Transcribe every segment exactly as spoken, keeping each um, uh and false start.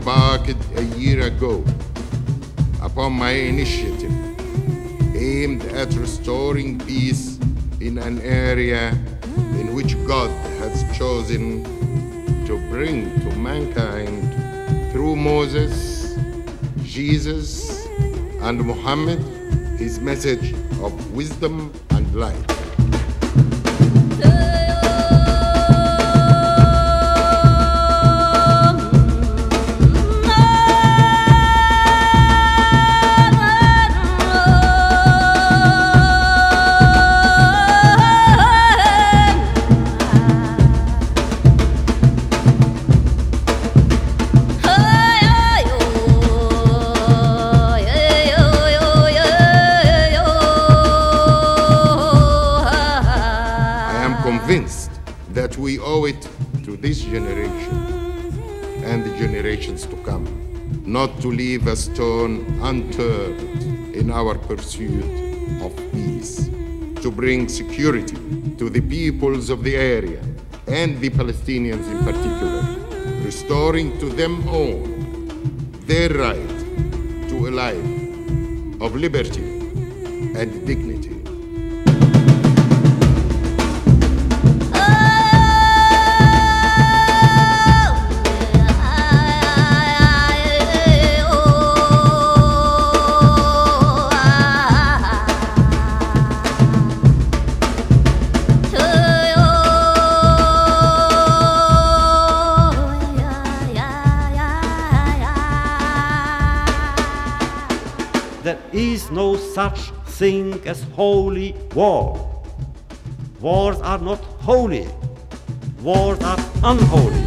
embarked a year ago upon my initiative aimed at restoring peace in an area in which God has chosen to bring to mankind through Moses, Jesus, and Muhammad his message of wisdom and light. Convinced that we owe it to this generation and the generations to come not to leave a stone unturned in our pursuit of peace, to bring security to the peoples of the area and the Palestinians in particular, restoring to them all their right to a life of liberty and dignity. There is no such thing as holy war. Wars are not holy. Wars are unholy.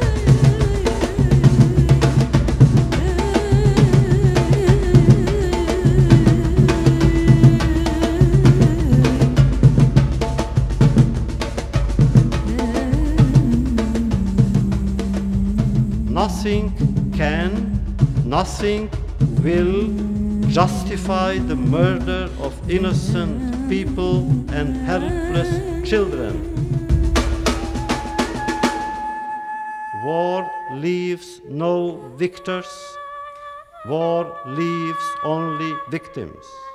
Nothing can, nothing will justify the murder of innocent people and helpless children. War leaves no victors. War leaves only victims.